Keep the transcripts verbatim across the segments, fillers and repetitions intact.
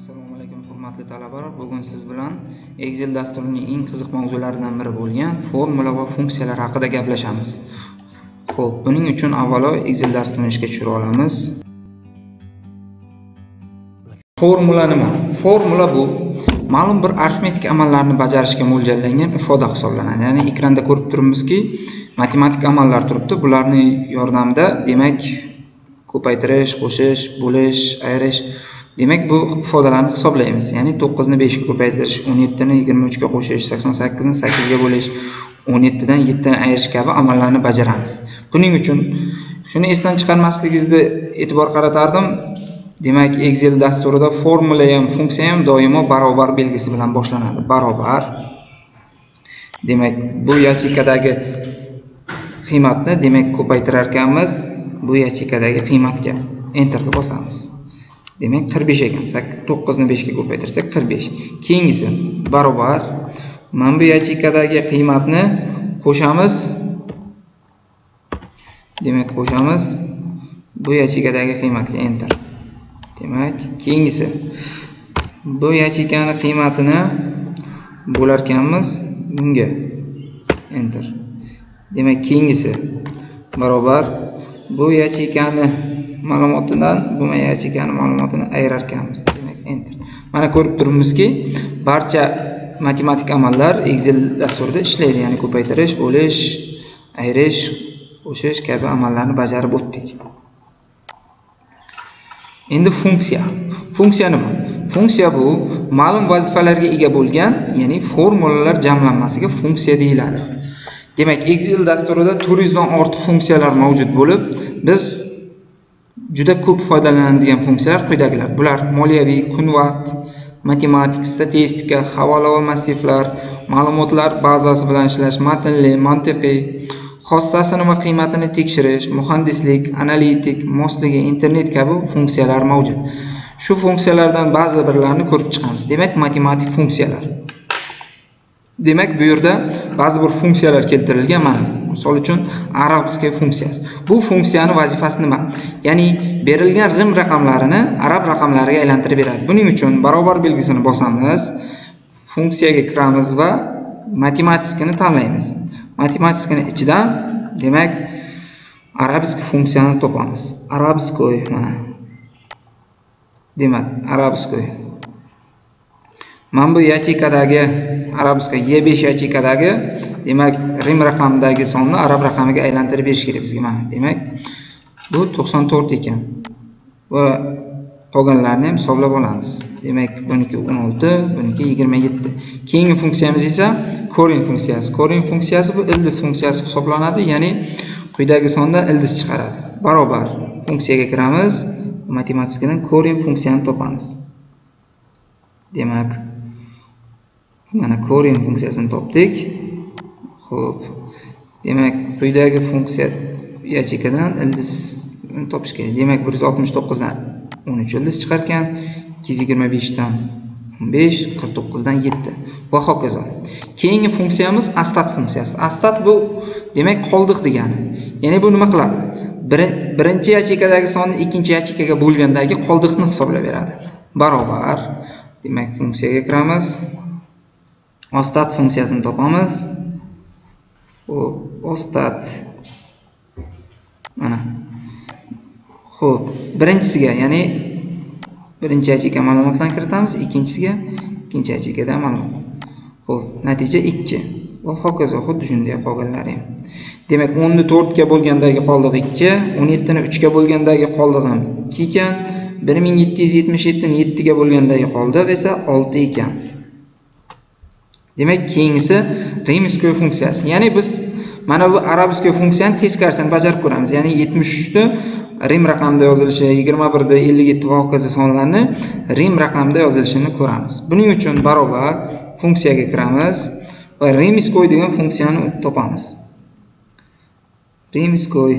Assalomu alaykum hurmatli talabalar. Bugun siz bilan Excel dasturining eng qiziq mavzularidan biri bo'lgan formula va funksiyalar haqida gaplashamiz. Xo'p, buning uchun avvalo Excel dasturini ishga tushira olamiz. Formula nima? Formula bu ma'lum bir arifmetik amallarni bajarishga mo'ljallangan ifoda hisoblanadi. Ya'ni ekranda ko'rib turibmizki, matematik amallar turibdi. Bularning yordamida, demak, ko'paytirish, qo'shish, bo'lish, ayirish, demak bu ifodalarni hisoblaymiz. Ya'ni to'qqiz ni besh ga ko'paytirish, o'n yetti ni yigirma uch ga qo'shish, sakson sakkiz ni sakkiz ga bo'lish, o'n yetti dan yetti ni ayirish kabi amallarni bajaramiz. Buning uchun shuni esdan chiqarmasligingizni e'tibor qaratardim. Demak, Excel dasturida formula ham, funksiya ham doimo barobar belgisi bilan boshlanadi. Barobar. Demak, bu yachikadagi qiymatni demak ko'paytirar ekanmiz. Bu yachikadagi qiymatga enterga bosamiz. Demak, qirq besh ekan. to'qqiz ni besh ga ko'paytirsak qirq besh. Keyingisi barobar. Mana bu yachikadagi qiymatni qo'shamiz. Demak, qo'shamiz bu yachikadagi qiymatga enter. Demak, keyingisi bu yachikani qiymatini bo'lar ekanmiz bunga enter. Demak, keyingisi barobar bu yachikani ma'lumotidan bu yachikani ma'lumotini ayirar ekanmiz. Demak, enter. Mana ko'rib turibmizki, barcha matematik amallar Excel dasturida ishlaydi. Ya'ni ko'paytirish, bo'lish, ayirish, qo'shish kabi amallarni bajarib o'tdik. Endi funksiya. Funksiya nima? Funksiya bu ma'lum vazifalarga ega bo'lgan, ya'ni formulalar jamlanmasiga funksiya deyiladi. Demak, Excel dasturida to'rt yuz dan ortiq funksiyalar mavjud bo'lib, biz juda ko'p foydalanadigan funksiyalar quyidagilar. Bular moliyaviy, kunvaqt, matematik, statistika, havola va massivlar, ma'lumotlar bazasi bilan ishlash, matnli, mantiqiy, xossasini va qiymatini tekshirish, muhandislik, analitik, mosligi, internet kabi funksiyalar mavjud. Shu funksiyalardan ba'zi birlarini ko'rib chiqamiz. Demak, matematik funksiyalar. Demak, bu yerda ba'zi bir funksiyalar keltirilgan. Mana, misol uchun arabskiy funksiyasi. Bu funksiyani vazifasi nima? Ya'ni berilgan rim raqamlarini arab raqamlariga aylantirib beradi. Buning uchun barobar belgisini bosamiz, funksiyaga kiramiz va matematikni tanlaymiz. Matematikni ichidan demak arabskiy funksiyani topamiz. Arabskiy mana. Demak, arabskiy. Mana bu yachikadagi arabskiy Y besh yachikadagi demak rim raqamidagi sonni arab raqamiga aylantirib berish kerak bizga mana. Demak, bu to'qson to'rt ekan. Va qolganlarni ham hisoblab olamiz. Demak, buniki o'n olti, buniki yigirma yetti. Keyingi funksiyamiz esa korin funksiyasi. Korin funksiyasi bu ildiz funksiyasi hisoblanadi, ya'ni quyidagi sondan ildiz chiqaradi. Barobar funksiyaga kiramiz, matematikdan korin funksiyani topamiz. Demak, mana korin funksiyasini topdik. Xo'p. Demak, quyidagi funksiya yachikadan ildizni topish kerak. Demak, bir yuz oltmish to'qqiz dan o'n uch ildiz chiqargan, ikki yuz yigirma besh dan o'n besh, qirq to'qqiz dan yetti va hokazo. Keyingi funksiyamiz astat funksiyasi. Astat bu demak qoldiq degani. Ya'ni bu nima qiladi? Birinchi yachikadagi sonni ikkinchi yachikaga bo'lgandagi qoldiqni hisoblab beradi. Barobar. Demak, funksiyaga kiramiz. Astat funksiyasini topamiz. Xo'p, astat mana. Xo'p, birinchisiga, ya'ni birinchi yachika ma'lumotlarni kiritamiz, ikkinchisiga ikkinchi yachikada ma'lumot. Xo'p, natija ikki. Va hokazo xuddi shunday qolganlari ham. Demak, o'n ni to'rt ga bo'lgandagi qoldiq ikki, o'n yetti ni uch ga bo'lgandagi qoldiq ham ikki ekan, bir ming yetti yuz yetmish yetti ni yetti ga bo'lgandagi qoldiq esa olti ekan. Demak, keyingisi rimskiy funksiyasi. Ya'ni biz mana bu arabskiy funksiyani teskarisini bajarib ko'ramiz. Ya'ni yetmish uch ni rim raqamida yozilishi, yigirma bir da ellik yetti va hokazo sonlarni rim raqamida yozilishini ko'ramiz. Buning uchun barobar funksiyaga kiramiz va rimskiy degan funksiyani topamiz. Rimskiy.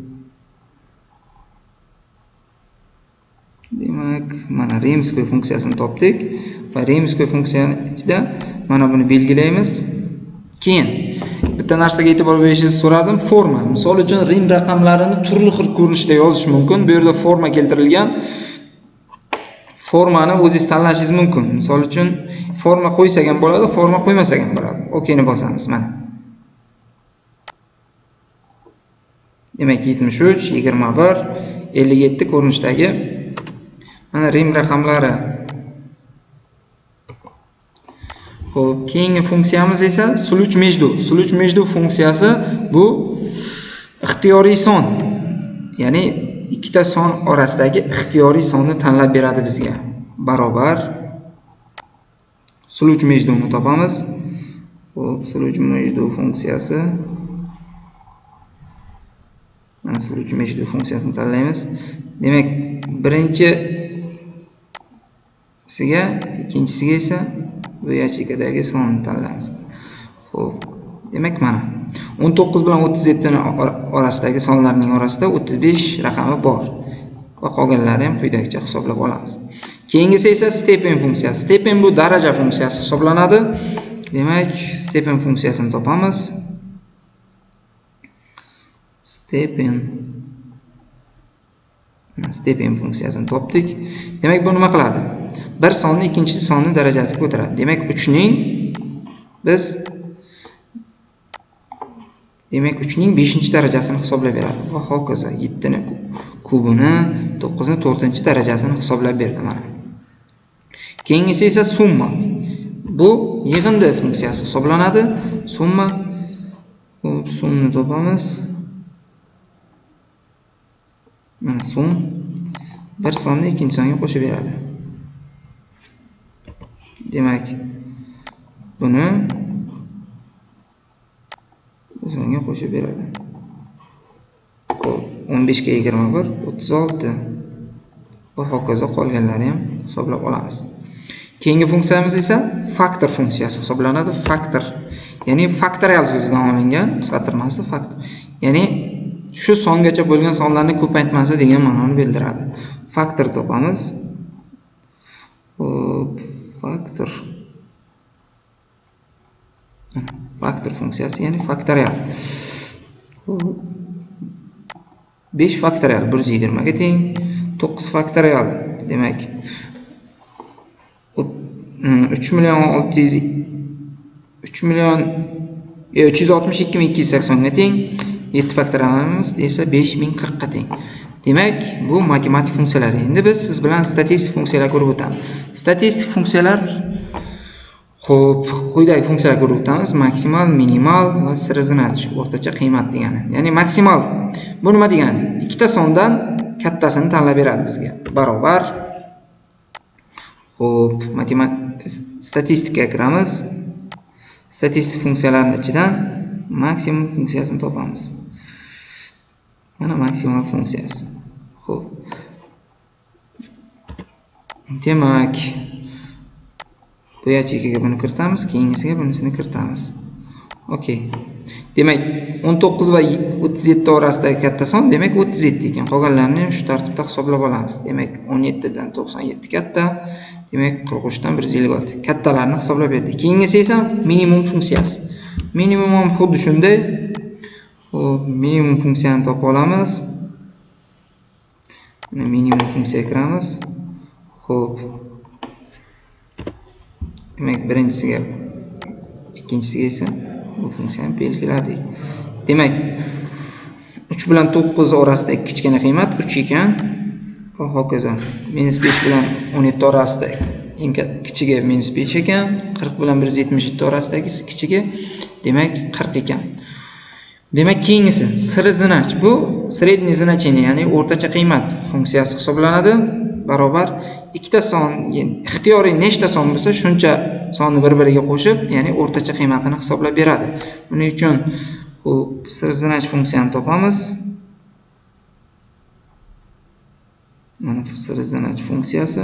Demak, mana rimskiy funksiyasini topdik va rimskiy funksiyani ichida mana buni belgilaymiz. Keyin bitta narsaga e'tibor berishingizni so'radim, forma. Misol uchun rim raqamlarini turli xil ko'rinishda yozish mumkin. Bu yerda forma keltirilgan. formani o'zingiz tanlashingiz mumkin. Misol uchun forma qo'ysak ham bo'ladi, forma qo'ymasak ham bo'ladi. Okeyni bosamiz mana. Demak yetmish uch, yigirma bir, ellik yetti ko'rinishdagi mana rim raqamlari. Xo'p, keyingi funksiyamiz esa sluch между. Sluch между funksiyasi bu ixtiyoriy son. Ya'ni ikkita son orasidagi ixtiyoriy sonni tanlab beradi bizga. Barobar sluch между ni topamiz. Xo'p, sluch между funksiyasi. Mana sluch между funksiyasini tanlaymiz. Demak, birinchi siga, ikkinchisiga esa bu yachikadagi sonni tanlaymiz. Xo'p, demak mana o'n to'qqiz bilan o'ttiz yetti orasidagi sonlarning orasida o'ttiz besh raqami bor va qolganlari ham quyidagicha hisoblab olamiz. Keyingisi esa stepen funksiyasi. Stepen bu daraja funksiyasi hisoblanadi. Demak, stepen funksiyasini topamiz. Stepen stepen funksiyasini topdik. Demak, bu nima qiladi? Bir sonni ikkinchi sonni darajasiga ko'taradi. Demak, uch ning biz demak uch ning beshinchi darajasini hisoblab beradi va hokazo. yetti ni kubini, to'qqiz ni to'rtinchi darajasini hisoblab berdi mana. Keyingisi esa summa. Bu yig'indi funksiyasi hisoblanadi. Summa Xo'p, sumni topamiz. Mana sum bir sonni ikkinchi songa qo'shib beradi. Demak, buni songa qo'shib beradi. o'n besh ga yigirma bir, o'ttiz olti va hokazo qolganlari ham hisoblab olamiz. Keyingi funksiyamiz esa faktor funksiyasi hisoblanadi. Faktor, ya'ni faktorial so'zidan olingan qisqartirmasi faktor. Ya'ni shu songacha bo'lgan sonlarning ko'paytmasi degan ma'noni bildiradi. Faktor topamiz. Hop, faktor. Faktor funksiyasi, ya'ni faktorial. besh faktorial bir yuz yigirma ga teng, to'qqiz faktorial. Demak, uch million olti yuz uch million uch yuz oltmish ikki ming ikki yuz sakson ga teng. yetti faktorialimiz esa besh ming qirq ga teng. Demak, bu matematik funksiyalar. Endi biz siz bilan statistik funksiyalar ko'rib o'tamiz. Statistik funksiyalar Xo'p, quyidagi funksiyalar ko'rib o'tamiz. Maksimal, minimal va sirzinach, o'rtacha qiymat degani. Ya'ni maksimal bu nima degani? Ikkita sondan kattasini tanlab beradi bizga. Barobar. Xo'p, matematik statistikaga kiramiz. Statistik funksiyalarning ichidan maksimum funksiyasini topamiz. Mana maksimal funksiyasi. Xo'p. Demak, bu yachikaga buni kiritamiz, keyingisiga bunisini kiritamiz. Okey. Demak, o'n to'qqiz va o'ttiz yetti orasidagi katta son, demak o'ttiz yetti ekan. Qolganlarini shu tartibda hisoblab olamiz. Demak, o'n yetti dan to'qson yetti katta, demak qirq uch dan bir yuz ellik olti. Kattalarni hisoblab berdik. Keyingisi esa minimum funksiyasi. Minimum ham xuddi shunday. Xo'p, minimum funksiyani topib olamiz. Mana minimum funksiyaga kiramiz. Xo'p. Demak, birinchisiga, ikkinchisiga esa bu funksiyani belgiladik. Demak, uch bilan to'qqiz orasidagi kichkina qiymat uch ekan va hokazo. minus besh bilan o'n yetti orasidagi eng kichigi minus besh ekan, qirq bilan bir yuz yetmish yetti orasidagi kichigi demak qirq ekan. Demak, keyingisi sirzinach. Bu средний значение, ya'ni o'rtacha qiymat funksiyasi hisoblanadi. Barobar ikkita son, ixtiyoriy nechta son bo'lsa, shuncha sonni bir-biriga qo'shib, ya'ni o'rtacha qiymatini hisoblab beradi. Buning uchun xo'p, sirzinach funksiyani topamiz. Mana sirzinach funksiyasi.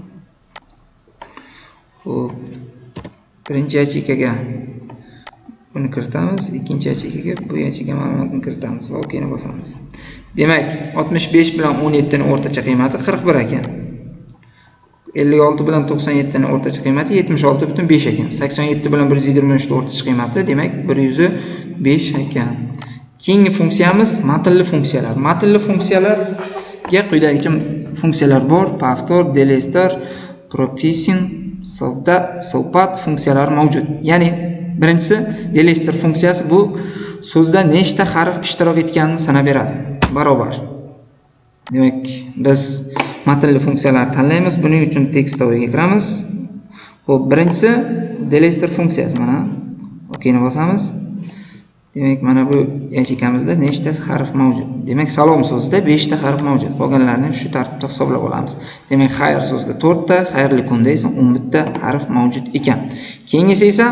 Xo'p, birinchi yachikaga buni kiritamiz, ikkinchi yachikaga bu yachika ma'lumotni kiritamiz va okeyni bosamiz. Demak, oltmish besh bilan o'n yetti ning o'rtacha qiymati qirq bir ekan. ellik olti bilan to'qson yetti ning o'rtacha qiymati yetmish olti butun besh ekan. sakson yetti bilan bir yuz yigirma uch ning o'rtacha qiymati demak bir yuz besh ekan. Keyingi funksiyamiz matilli funksiyalar. Matilli funksiyalarga quyidagicha funksiyalar bor. Pavtor, delestor, propisin, sovda, sovpat funksiyalari mavjud. Ya'ni birinchisi delestor funksiyasi bu so'zda nechta harf ishtirok etganini sanab beradi. Barobar. Demak, biz matnli funksiyalarni tanlaymiz. Buning uchun tekstovga kiramiz. Xo'p, birinchisi delestor funksiyasi mana. Okeyni bosamiz. Demak, mana bu yachikamizda nechta harf mavjud? Demak, salom so'zida besh ta harf mavjud. Qolganlarni shu tartibda hisoblab olamiz. Demak, xayr so'zida to'rt ta, xayrli kunda esa o'n bitta harf mavjud ekan. Keyingisi esa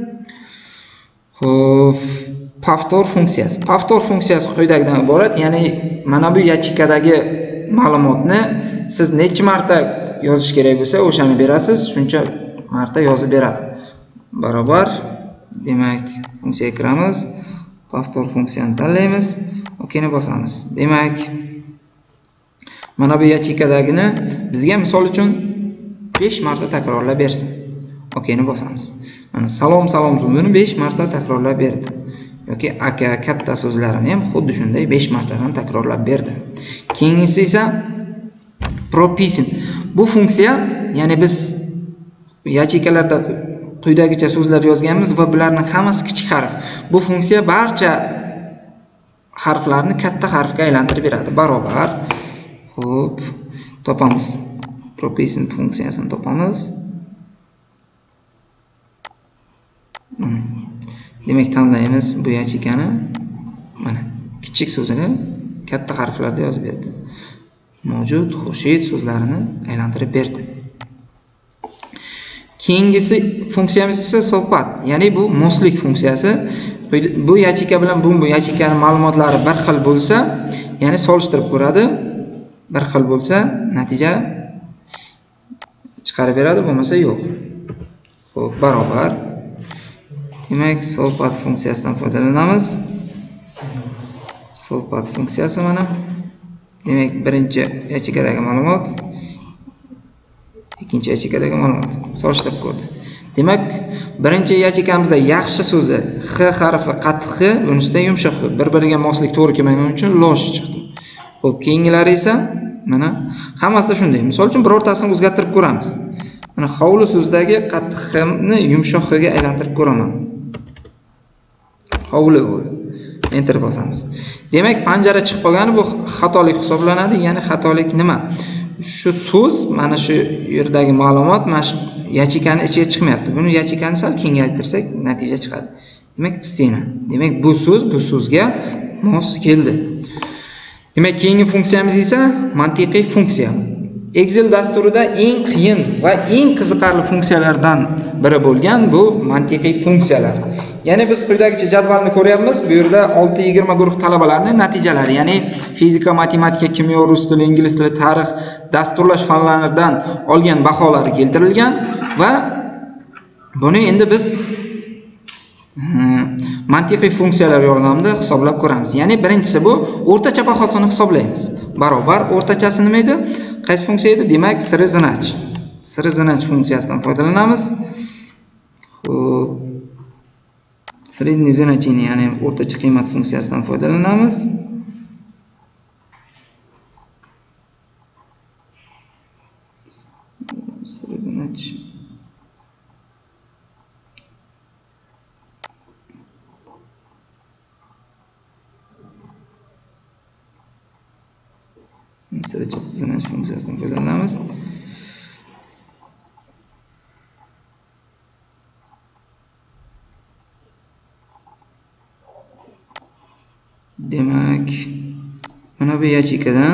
xo'p, pavtor funksiyasi. Pavtor funksiyasi quyidagidan iborat, ya'ni mana bu yachikadagi ma'lumotni siz necha marta yozish kerak bo'lsa, o'shani berasiz, shuncha marta yozib beradi. Barobar. Demak, funksiyaga kiramiz. Pavtor funksiyani tanlaymiz. Okeyni bosamiz. Demak, mana bu yachikadagini bizga misol uchun besh marta takrorlab bersin. Okeyni bosamiz. Mana salom salom so'zini besh marta takrorlab berdi. Yoki aka, katta so'zlarini ham xuddi shunday besh martadan takrorlab berdi. Keyingisi esa propisin. Bu funksiya, ya'ni biz yachikalarda quyidagicha so'zlar yozganmiz va bularning hammasi kichik harf. Bu funksiya barcha harflarni katta harfga aylantirib beradi. Barobar. Xo'p, topamiz. Propisin funksiyasini topamiz. Demak, tanlaymiz bu yachikani. Mana kichik so'zini katta harflarda yozib berdi. Mavjud, xushid so'zlarini aylantirib berdi. Keyingisi funksiyamiz esa sohbat, ya'ni bu moslik funksiyasi. Bu yachika bilan bu yachikaning ma'lumotlari bir xil bo'lsa, ya'ni solishtirib ko'radi. Bir xil bo'lsa, natija chiqarib beradi, bo'lmasa yo'q. Xo'p, barobar. Demak, sohbat funksiyasidan foydalanamiz. Sohbat funksiyasi mana. Demak, birinchi yachikadagi ma'lumot, ikkinchi yachikadagi ma'lumot solishtirib ko'rdi. Demak, birinchi yachikamizda yaxshi so'zi x harfi qattiq x, bunisida yumshoq x. Bir-biriga moslik to'g'ri kelmagani uchun losh chiqdi. Xo'p, keyingilari esa mana hammasida shunday. Misol uchun birortasini o'zgartirib ko'ramiz. Mana hovli so'zidagi qattiq x ni yumshoq x ga aylantirib ko'raman. Hovli bo'ldi. Enter bosamiz. Demak, panjara chiqib qolgani bu xatolik hisoblanadi. Ya'ni xatolik nima? Shu so'z, mana shu yerdagi ma'lumot mana shu yachikani ichiga chiqmayapti. Buni yachikani sal kengaytirsak natija chiqadi. Demak, stena. Demak, bu so'z bu so'zga mos keldi. Demak, keyingi funksiyamiz esa mantiqiy funksiya. Excel dasturida eng qiyin va eng qiziqarli funksiyalardan biri bo'lgan bu mantiqiy funksiyalar. Ya'ni biz quyidagicha jadvalni ko'ryapmiz. Bu yerda olti yigirma guruh talabalarining natijalari, ya'ni fizika, matematika, kimyo, rus tili, ingliz tili, tarix, dasturlash fanlaridan olgan baholari keltirilgan va buni endi biz mantiqiy funksiyalar yordamida hisoblab ko'ramiz. Ya'ni birinchisi bu o'rtacha bahosini hisoblaymiz. Barobar o'rtachasi nima edi? Qaysi funksiya edi? Demak, srednach. Srednach funksiyasidan foydalanamiz. Xo'p, sredniy значение, ya'ni o'rtacha qiymat funksiyasidan foydalanamiz. Srednach Srednach funksiyasidan foydalanamiz. Demak, mana bu yachikadan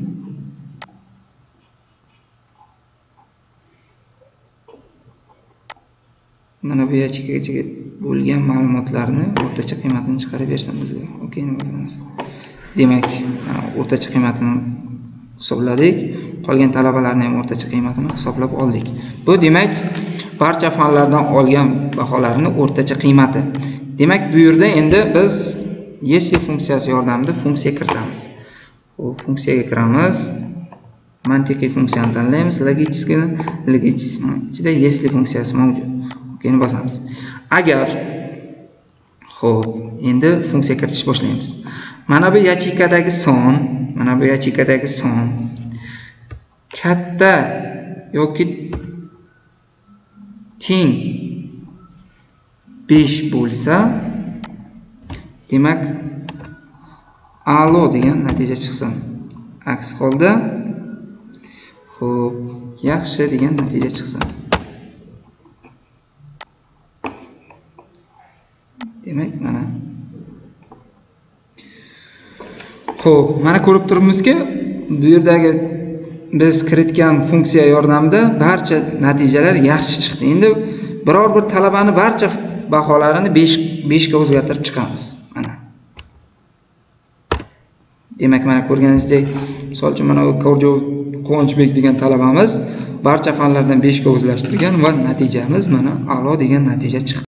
mana bu yachikaga bo'lgan ma'lumotlarni o'rtacha qiymatini chiqarib bersam bizga. Okeyni bosamiz. Demak, mana o'rtacha qiymatini hisobladik. Qolgan talabalarning ham o'rtacha qiymatini hisoblab oldik. Bu demak, barcha fanlardan olgan baholarining o'rtacha qiymati. Demak, bu yerda endi biz если funksiyasi yordamida funksiya kiritamiz. Bu funksiyaga kiramiz. Mantiqiy funksiyani tanlaymiz. Logicheskini, logicheskini ichida если funksiyasi mavjud. Okeyni bosamiz. Agar xo'p, endi funksiya kiritish boshlaymiz. Mana bu yachikadagi son, mana bu yachikadagi son katta yoki teng besh bo'lsa, demak a'lo degan natija chiqsin. Aks holda xo'p, yaxshi degan natija chiqsin. Demak, mana xo'p, mana ko'rib turibmizki, bu yerdagi biz kiritgan funksiya yordamida barcha natijalar yaxshi chiqdi. Endi biror bir talabani barcha baholarini besh ga o'zgartirib chiqamiz. Mana. Demak, mana ko'rganingizdek, misol uchun mana Korjov Quvonchbek degan talabamiz barcha fanlardan besh ga o'zlashtirgan va natijamiz mana a'lo degan natija chiqdi.